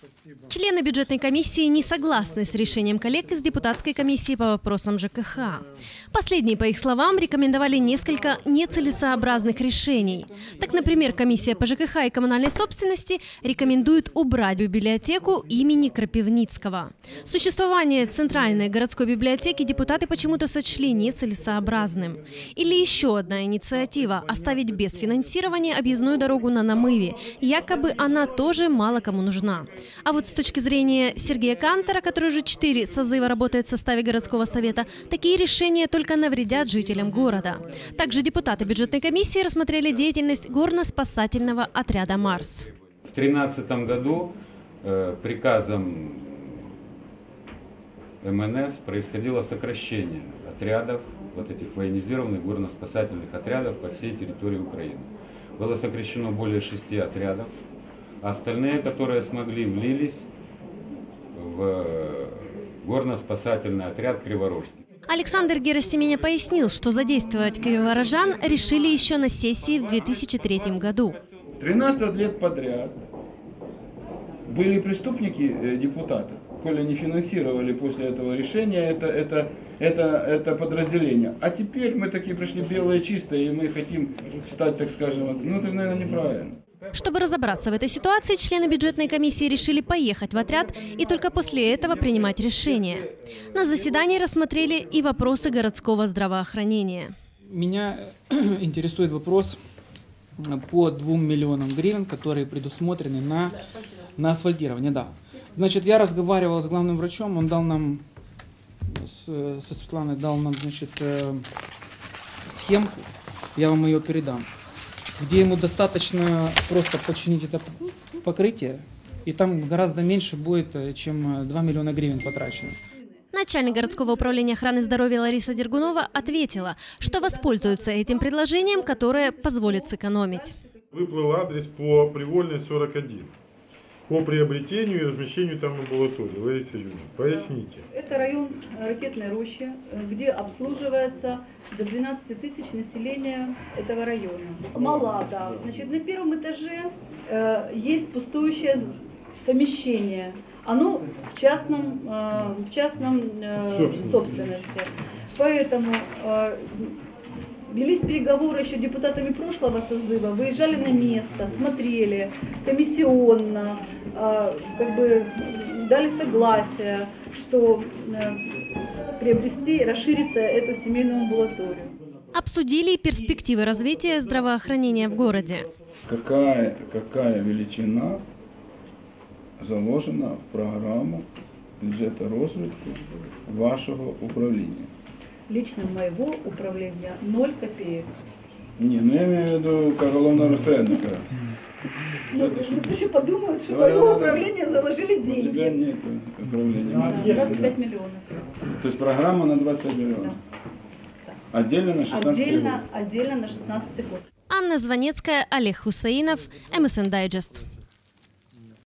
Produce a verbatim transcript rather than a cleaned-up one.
Члены бюджетной комиссии не согласны с решением коллег из депутатской комиссии по вопросам ЖКХ. Последние, по их словам, рекомендовали несколько нецелесообразных решений. Так, например, комиссия по ЖКХ и коммунальной собственности рекомендует убрать библиотеку имени Крапивницкого. Существование Центральной городской библиотеки депутаты почему-то сочли нецелесообразным. Или еще одна инициатива – оставить без финансирования объездную дорогу на Намыве. Якобы она тоже мало кому нужна. А вот с точки зрения Сергея Кантора, который уже четыре созыва работает в составе городского совета, такие решения только навредят жителям города. Также депутаты бюджетной комиссии рассмотрели деятельность горно-спасательного отряда «Марс». В две тысячи тринадцатом году э, приказом эм эн эс происходило сокращение отрядов, вот этих военизированных горно-спасательных отрядов по всей территории Украины. Было сокращено более шести отрядов. Остальные, которые смогли, влились в горно-спасательный отряд «Криворожский». Александр Герасименя пояснил, что задействовать криворожан решили еще на сессии в две тысячи третьем году. тринадцать лет подряд были преступники депутаты, коли не финансировали после этого решения это, это, это, это подразделение. А теперь мы такие пришли белые чистые, и мы хотим стать, так скажем, ну это же, наверное, неправильно. Чтобы разобраться в этой ситуации, члены бюджетной комиссии решили поехать в отряд и только после этого принимать решение. На заседании рассмотрели и вопросы городского здравоохранения. Меня интересует вопрос по двум миллионам гривен, которые предусмотрены на, на асфальтирование. Да. Значит, я разговаривал с главным врачом, он дал нам, с, со Светланой дал нам, значит, схемку, я вам ее передам, где ему достаточно просто починить это покрытие, и там гораздо меньше будет, чем два миллиона гривен потрачено. Начальник городского управления охраны здоровья Лариса Дергунова ответила, что воспользуются этим предложением, которое позволит сэкономить. Выплыл адрес по Привольной сорок один. По приобретению и размещению там амбулатории. Лариса Юрьевна, поясните. Это район Ракетной Рощи, где обслуживается до двенадцати тысяч населения этого района. Мала, да. Значит, на первом этаже э, есть пустующее помещение. Оно в частном, э, в частном э, собственности. Поэтому э, велись переговоры еще депутатами прошлого созыва, выезжали на место, смотрели комиссионно, э, как бы дали согласие, что э, приобрести, расшириться эту семейную амбулаторию. Обсудили перспективы развития здравоохранения в городе. Какая, какая величина заложена в программу бюджета розвитку вашего управления? Лично моего управления ноль копеек. Не, ну я имею в виду как головного распорядника. Ну, ты еще подумают, что мое управление заложили деньги. У тебя нет управления. Да, двадцать пять миллионов. То есть программа на двадцать пять миллионов? Да. Отдельно на шестнадцатый отдельно, год? Отдельно на шестнадцатый год. Анна Звонецкая, Олег Хусаинов, эм эс эн Дайджест.